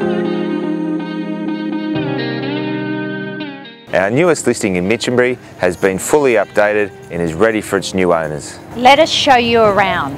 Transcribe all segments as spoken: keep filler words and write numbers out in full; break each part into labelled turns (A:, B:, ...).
A: Our newest listing in Minchinbury has been fully updated and is ready for its new owners.
B: Let us show you around.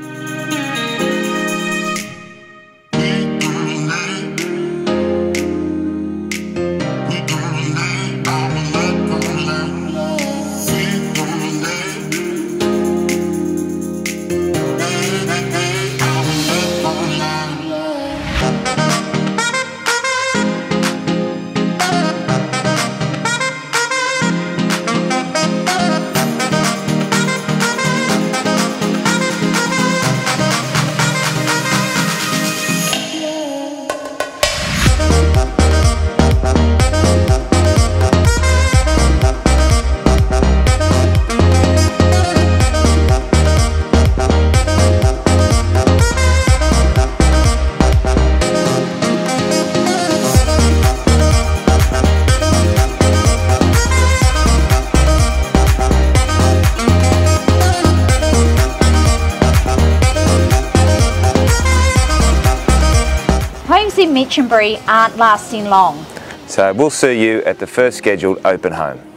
C: Homes in Minchinbury aren't lasting long.
A: So we'll see you at the first scheduled open home.